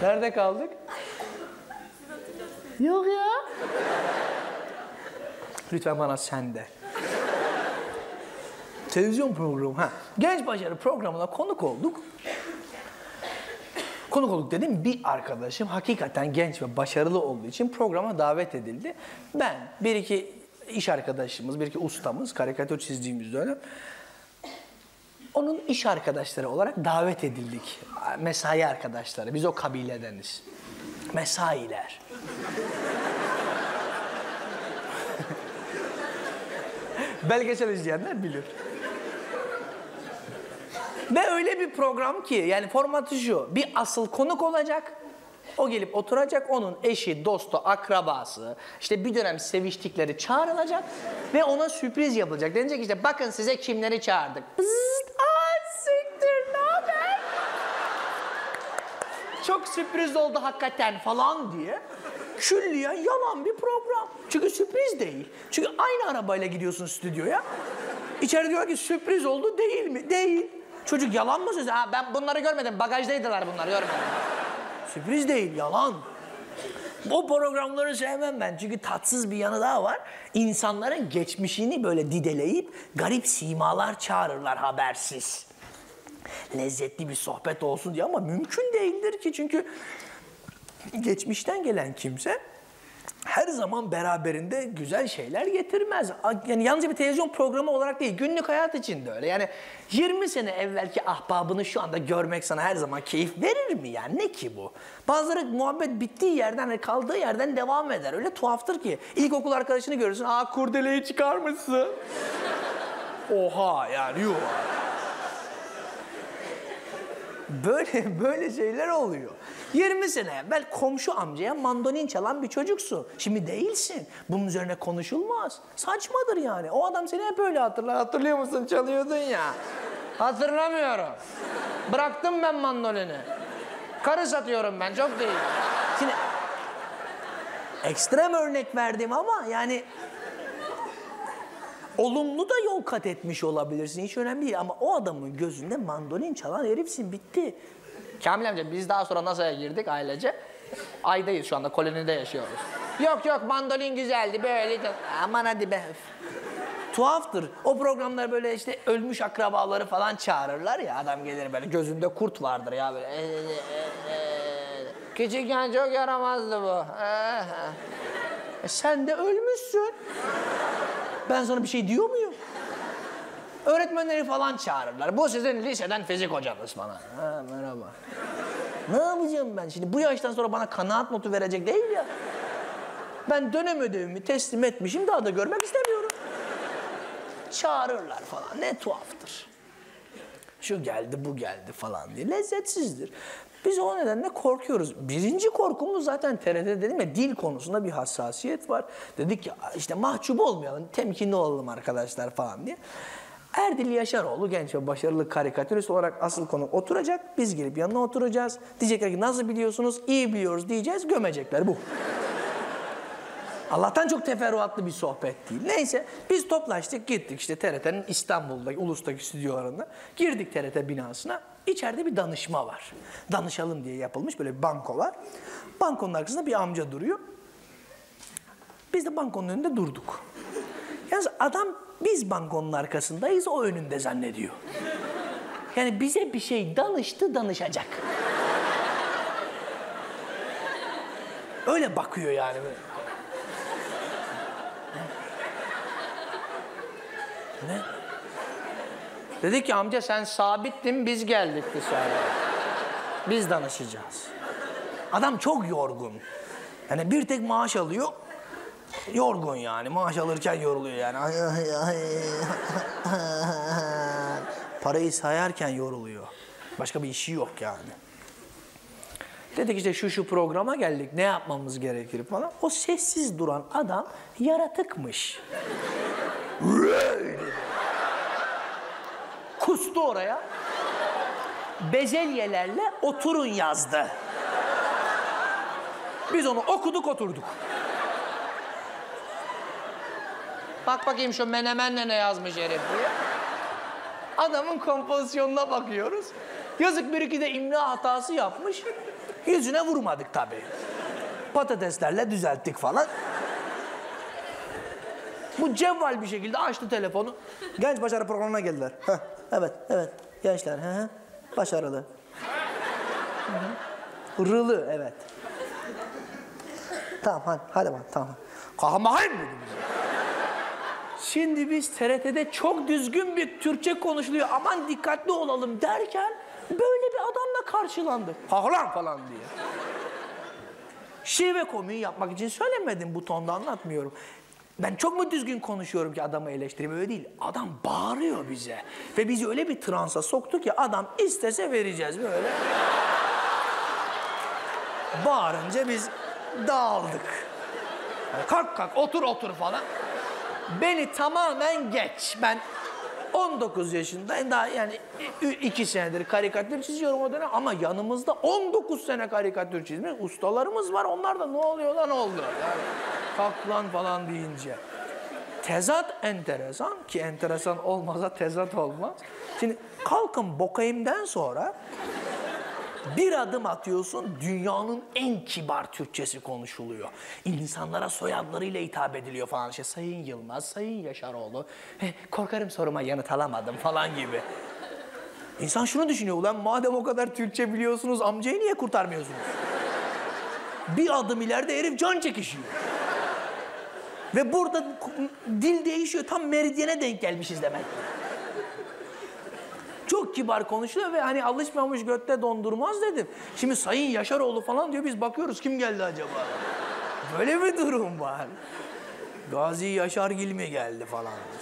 Nerede kaldık? Yok ya. Lütfen bana sen de. Televizyon programı. Ha. Genç Başarı programına konuk olduk. Konuk olduk dedim, bir arkadaşım hakikaten genç ve başarılı olduğu için programa davet edildi. Ben, bir iki iş arkadaşımız, bir iki ustamız, karikatür çizdiğimiz dönem, onun iş arkadaşları olarak davet edildik. Mesai arkadaşları, biz o kabiledeniz. Mesailer. Belgesel izleyenler bilir. Ve öyle bir program ki, yani formatı şu, bir asıl konuk olacak, o gelip oturacak, onun eşi, dostu, akrabası, işte bir dönem seviştikleri çağrılacak ve ona sürpriz yapılacak. Denecek işte, bakın size kimleri çağırdık. Bzzzt, siktir, ne haber? Çok sürpriz oldu hakikaten falan diye. Külliyen yalan bir program. Çünkü sürpriz değil. Çünkü aynı arabayla gidiyorsun stüdyoya. İçeri diyor ki sürpriz oldu, değil mi? Değil. Çocuk yalan mı söylüyor? Ha, ben bunları görmedim. Bagajdaydılar bunlar, görmedim. Sürpriz değil, yalan. O programları sevmem ben. Çünkü tatsız bir yanı daha var. İnsanların geçmişini böyle dideleyip garip simalar çağırırlar habersiz. Lezzetli bir sohbet olsun diye ama mümkün değildir ki. Çünkü geçmişten gelen kimse her zaman beraberinde güzel şeyler getirmez. Yani yalnızca bir televizyon programı olarak değil, günlük hayat için de öyle. Yani 20 sene evvelki ahbabını şu anda görmek sana her zaman keyif verir mi yani? Ne ki bu? Bazıları muhabbet bittiği yerden, kaldığı yerden devam eder. Öyle tuhaftır ki. İlkokul arkadaşını görürsün, aa kurdeleyi çıkarmışsın. Oha yani yuh. Böyle şeyler oluyor. 20 sene evvel komşu amcaya mandolin çalan bir çocuksun. Şimdi değilsin. Bunun üzerine konuşulmaz. Saçmadır yani. O adam seni hep öyle hatırlar. Hatırlıyor musun? Çalıyordun ya. Hatırlamıyorum. Bıraktım ben mandolini. Karı satıyorum ben, çok değil. Şimdi ekstrem örnek verdim ama yani olumlu da yol kat etmiş olabilirsin. Hiç önemli değil ama o adamın gözünde mandolin çalan herifsin, bitti. Kamil amca, biz daha sonra NASA'ya girdik ailece. Ay'dayız şu anda, kolonide yaşıyoruz. Yok mandolin güzeldi böyle. Aman hadi be. Tuhaftır. O programlar böyle işte ölmüş akrabaları falan çağırırlar ya. Adam gelir böyle, gözünde kurt vardır ya böyle. Küçükken çok yaramazdı bu. Sen de ölmüşsün. Ben sana bir şey diyor muyum? Öğretmenleri falan çağırırlar. Bu sizin liseden fizik hocanız falan. Ha, merhaba. Ne yapacağım ben şimdi? Bu yaştan sonra bana kanaat notu verecek değil ya. Ben dönem ödevimi teslim etmişim, daha da görmek istemiyorum. Çağırırlar falan. Ne tuhaftır. Şu geldi, bu geldi falan diye. Lezzetsizdir. Biz o nedenle korkuyoruz. Birinci korkumuz zaten TRT'de dedim ya, dil konusunda bir hassasiyet var. Dedik ya işte mahcup olmayalım, temkinli olalım arkadaşlar falan diye. Erdil Yaşaroğlu genç ve başarılı karikatürist olarak asıl konu oturacak. Biz gelip yanına oturacağız. Diyecekler ki nasıl biliyorsunuz? İyi biliyoruz diyeceğiz. Gömecekler, bu. Allah'tan çok teferruatlı bir sohbet değil. Neyse biz toplaştık, gittik işte TRT'nin İstanbul'daki Ulus'taki stüdyolarına. Girdik TRT binasına. İçeride bir danışma var. Danışalım diye yapılmış böyle bir banko var. Bankonun arkasında bir amca duruyor. Biz de bankonun önünde durduk. Yalnız adam biz bankonun arkasındayız, o önünde zannediyor. Yani bize bir şey danıştı, danışacak. Öyle bakıyor yani. Ne? Dedi ki amca sen sabittin, biz geldik dışarıya. Biz danışacağız. Adam çok yorgun. Yani bir tek maaş alıyor. Yorgun yani. Maaş alırken yoruluyor yani. Parayı sayarken yoruluyor. Başka bir işi yok yani. Dedik işte şu programa geldik. Ne yapmamız gerekir falan. O sessiz duran adam yaratıkmış. Kustu oraya. Bezelyelerle oturun yazdı. Biz onu okuduk, oturduk. Bak bakayım şu menemenle ne yazmış herif diye. Adamın kompozisyonuna bakıyoruz. Yazık, bir iki de imla hatası yapmış. Yüzüne vurmadık tabii. Patateslerle düzelttik falan. Bu cevval bir şekilde açtı telefonu. Genç başarı programına geldiler. Heh, evet, gençler. Başarılı. Rılı, evet. Tamam, hadi bak, tamam. Kahraman dedim. Şimdi biz TRT'de çok düzgün bir Türkçe konuşuluyor, aman dikkatli olalım derken böyle bir adamla karşılandık. Kahlan falan diye. Şive komiği yapmak için söylemedim, bu tonda anlatmıyorum. Ben çok mu düzgün konuşuyorum ki adamı eleştireyim? Öyle değil. Adam bağırıyor bize. Ve bizi öyle bir transa soktu ki adam istese vereceğiz böyle. Bağırınca biz dağıldık. Kalk otur falan. Beni tamamen geç. Ben 19 yaşındayım. Daha yani 2 senedir karikatür çiziyorum o dönem. Ama yanımızda 19 sene karikatür çizmiş ustalarımız var. Onlar da ne oluyor lan oldu. Yani, kalk lan falan deyince. Tezat enteresan ki enteresan olmasa tezat olmaz. Şimdi kalkın bokayımdan sonra bir adım atıyorsun, dünyanın en kibar Türkçesi konuşuluyor. İnsanlara soyadlarıyla hitap ediliyor falan. İşte Sayın Yılmaz, Sayın Yaşaroğlu, korkarım soruma yanıt alamadım falan gibi. İnsan şunu düşünüyor, ulan madem o kadar Türkçe biliyorsunuz, amcayı niye kurtarmıyorsunuz? Bir adım ileride herif can çekişiyor. Ve burada dil değişiyor, tam meridyene denk gelmişiz demek. Çok kibar konuşuyor ve hani alışmamış götte dondurmaz dedim. Şimdi Sayın Yaşaroğlu falan diyor, biz bakıyoruz kim geldi acaba? Böyle bir durum var. Gazi Yaşargil mi geldi falan.